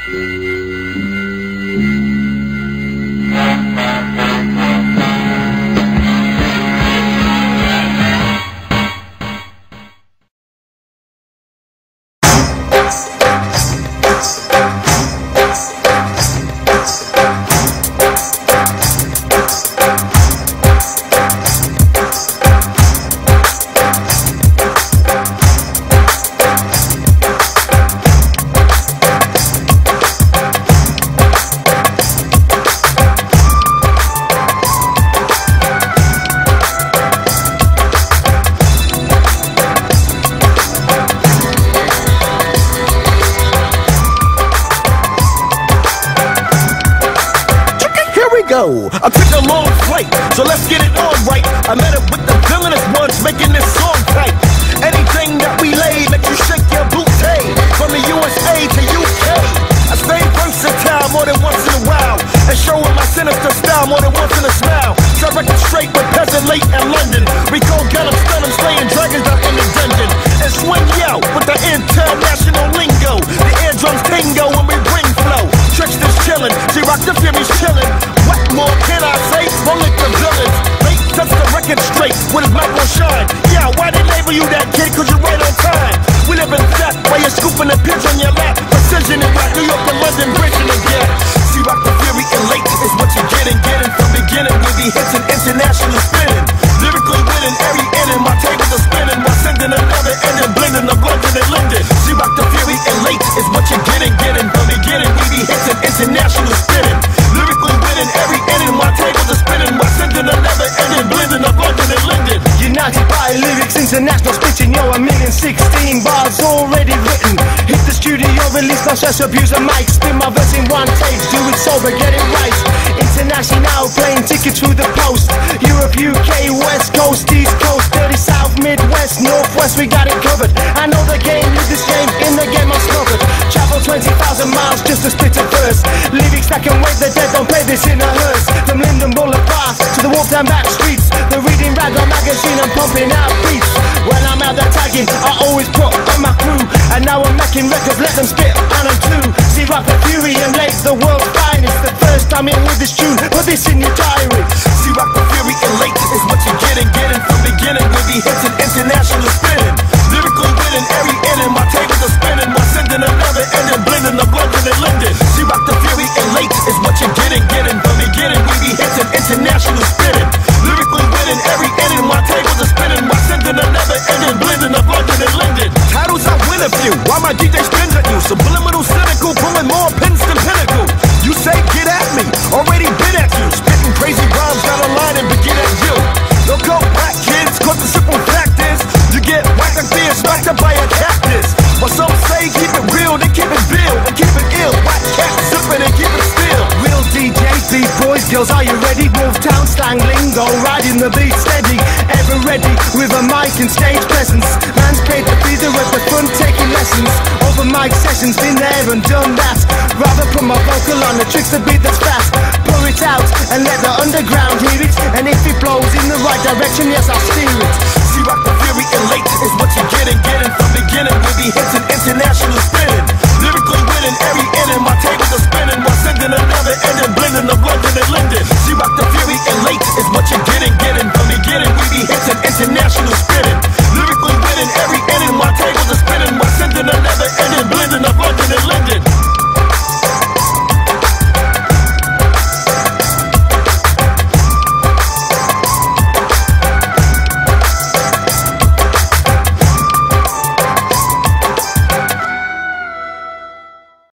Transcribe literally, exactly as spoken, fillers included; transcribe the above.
I took a long flight, so let's get it on right. I met up with the villainous ones making this song tight. Anything that we lay, make you shake your booty. From the U S A to U K, I stay versatile more than once in a while, and showing my sinister style more than once in a smile. So I reckon straight with peasant late in London. We call Gallum, stun 'em, slaying dragons out in the dungeon. And swing yo with the international lingo. The eardrums tingo when we bring flow. Tricksters chillin', C-Rock the Fury's chillin'. What more can I say? Won't let the villains make touch the record straight with his mic on shine. Yeah, why they label you that kid? Cause you're right on time. We live in that while you're scooping the pitch on your lap. Precision and rock, New York and London, bridging again. C-Rock the Fury and late is what you're getting. Getting from beginning with the hits and international spinning. Lyrically winning every inning. My tables are spinning while sending another ending. Blending the blending and lending. C-Rock the Fury and late is what you're getting. Getting from beginning with the hits and international spinning. Lyrically winning every inning. My tables are spinning while sending another ending. Blending the blending and lending. United by lyrics, international spitting. Yo, a million sixteen bars already written. Hit the studio, release no stress, abuse a mic. Spin my verse in one take, do it sober, get it right. International, playing tickets through the post. Europe, U K, West Coast, East Coast, dirty South, Midwest, Northwest, we got it covered. I know the game, live this game, in the game I'm smothered. Travel twenty thousand miles just to spit a verse. Lyrics that can wake the dead, don't play this in a hearse. From Linden Boulevard to the Walk Down back streets. The reading rag on magazine, I'm pumping out beats. When I'm out there tagging, I always put on my crew. And now I'm making records, let them spit on them too. C-Rock the Fury and late, the world's finest. The first time in with this tune, put this in your diary. C-Rock the Fury and late is what you're getting. Getting from beginning with the hits and international spinning. Lyrically winning every inning. My tables are spinning while sending another ending. Blending the blending and lending. C-Rock the Fury and late is what you're getting. Getting from beginning with the hits and international spinning. Lyrically winning every inning. My tables are spinning while sending another ending. Blending the blending and lending. Titles I win a few, while my D J spins at you. Subliminal, cynical, pulling more pins than pinnacle. You say get at me, already been at you. Spitting crazy rhymes down the line and begin at you. Don't go back, kids, cause the simple fact is you get whacked like being smacked up by a cactus. But some say keep it real, they keep it real and keep it ill. Whack cat zipping and keep it still. Real D Js, beat boys, girls, are you ready? Move town slang lingo, riding the beat steady. Ever ready with a mic and stage presence. Man's paid to be there at the front taking lessons. Over mic sessions, been there and done that. Rather put my vocal on the tricks to beat that's fast. Pour it out and let the underground hear it. And if it blows in the right direction, yes, I'll steer it. C-Rock the Fury and late is what you're getting. Getting from beginning with the hits and international spinning.